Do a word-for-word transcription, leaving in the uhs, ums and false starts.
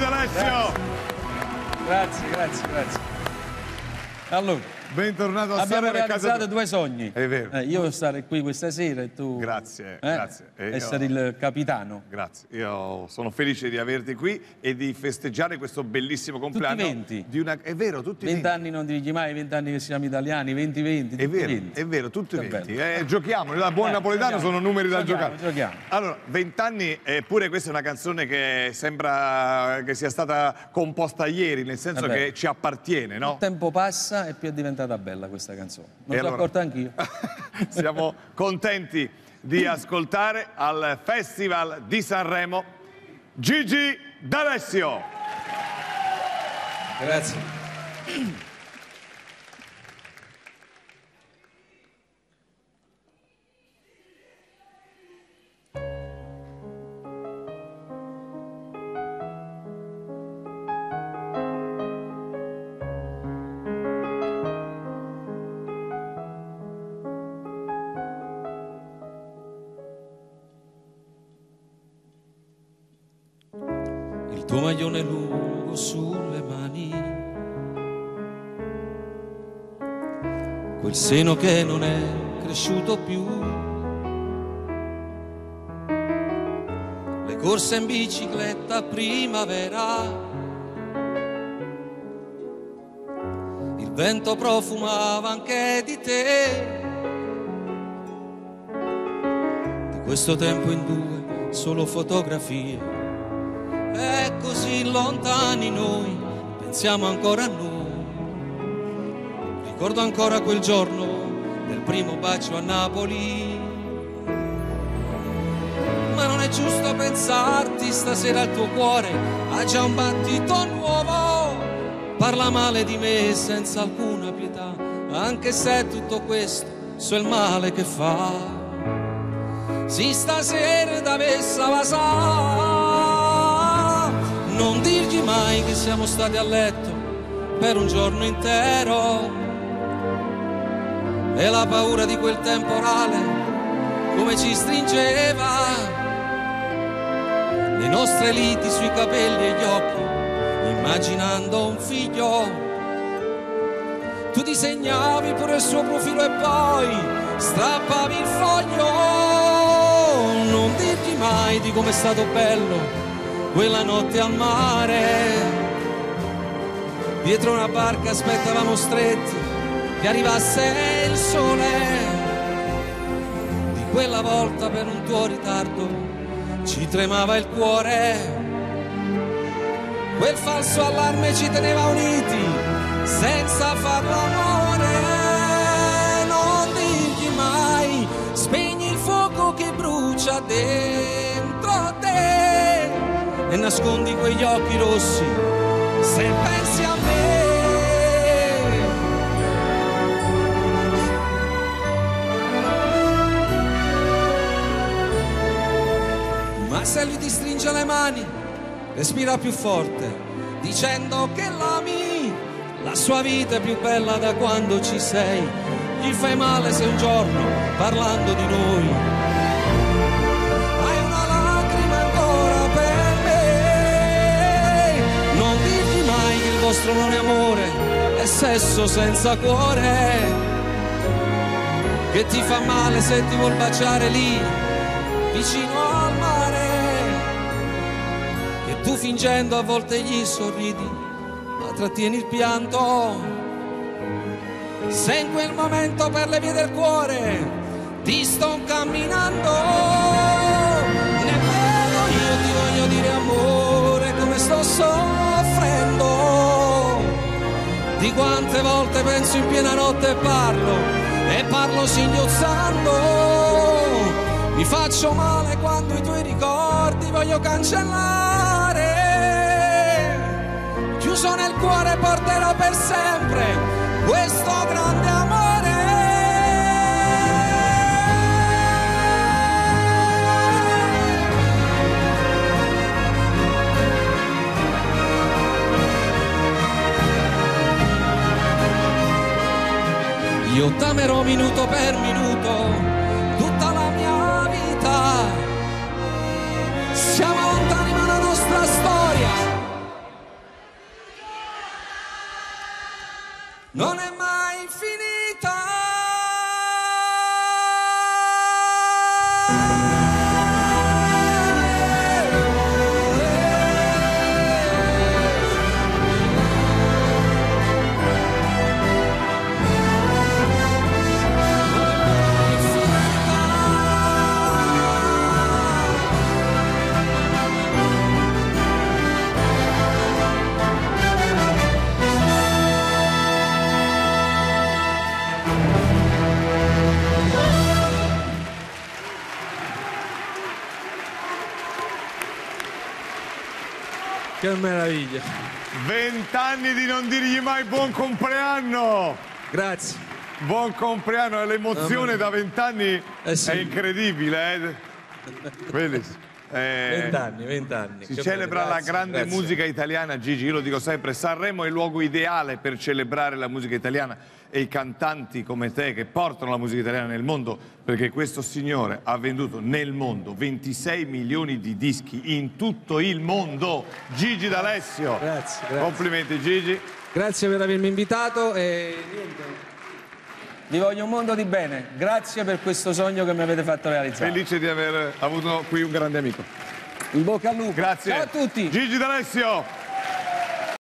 D'Alessio. Grazie, grazie, grazie. Allora, bentornato a abbiamo Sanremo, realizzato casa... due sogni. È vero. Eh, io stare qui questa sera e tu... Grazie, eh? grazie. E essere io... il capitano. Grazie. Io sono felice di averti qui e di festeggiare questo bellissimo compleanno. Tutti venti. Di una... È vero, tutti venti. Vent'anni non dici mai, vent'anni che siamo italiani, venti venti. È vero, venti. è vero, tutti Che venti. bello. Eh, giochiamo, da buon Eh, napoletano giochiamo. sono numeri da Giochiamo, giocare. giochiamo. Allora, vent'anni, eppure questa è una canzone che sembra che sia stata composta ieri, nel senso Vabbè. che ci appartiene, no? Il tempo passa e più è diventata bella questa canzone. Non E l'ho allora... accorta anch'io. Siamo contenti di ascoltare al Festival di Sanremo Gigi D'Alessio. Grazie. Il tuo maglione lungo sulle mani, quel seno che non è cresciuto più, le corse in bicicletta a primavera, il vento profumava anche di te, di questo tempo in due solo fotografie. E così lontani noi, pensiamo ancora a noi. Ricordo ancora quel giorno del primo bacio a Napoli. Ma non è giusto pensarti, stasera il tuo cuore ha già un battito nuovo. Parla male di me senza alcuna pietà, anche se tutto questo so il male che fa. Si stasera da messa va sa. Non dirgli mai che siamo stati a letto per un giorno intero. E la paura di quel temporale come ci stringeva, le nostre liti sui capelli e gli occhi, immaginando un figlio. Tu disegnavi pure il suo profilo e poi strappavi il foglio. Non dirgli mai di com'è stato bello quella notte al mare, dietro una barca aspettavamo stretti che arrivasse il sole. Di quella volta per un tuo ritardo ci tremava il cuore, quel falso allarme ci teneva uniti senza far l'amore. Non dirgli mai, spegni il fuoco che brucia dentro te e nascondi quegli occhi rossi se pensi a me. Ma se lui ti stringe le mani, respira più forte, dicendo che l'ami, la sua vita è più bella da quando ci sei. Gli fai male se un giorno, parlando di noi, hai una lacrima ancora per me. Non dirgli mai che il vostro non è amore, è sesso senza cuore, che ti fa male se ti vuol baciare lì vicino al mare, che tu fingendo a volte gli sorridi ma trattieni il pianto. Se in quel momento per le vie del cuore ti sto camminando, nemmeno io ti voglio dire amore come sto soffrendo. Di quante volte penso in piena notte e parlo, e parlo singhiozzando. Mi faccio male quando i tuoi ricordi voglio cancellare. Chiuso nel cuore porterò per sempre questo grande amore. Io t'amerò minuto per minuto tutta la mia vita. Siamo lontani ma la nostra storia non è mai finita. Che meraviglia. Vent'anni di non dirgli mai buon compleanno. Grazie. Buon compleanno, l'emozione da vent'anni Eh sì. è incredibile. Eh? Vedi? Eh, Vent'anni, vent'anni. Si Che celebra bello, la grazie, grande grazie. musica italiana, Gigi, io lo dico sempre, Sanremo è il luogo ideale per celebrare la musica italiana e i cantanti come te che portano la musica italiana nel mondo, perché questo signore ha venduto nel mondo ventisei milioni di dischi in tutto il mondo. Gigi D'Alessio. Grazie, grazie. Complimenti Gigi. Grazie per avermi invitato e niente. Vi voglio un mondo di bene. Grazie per questo sogno che mi avete fatto realizzare. Felice di aver avuto qui un grande amico. In bocca al lupo. Grazie. Ciao a tutti. Gigi D'Alessio.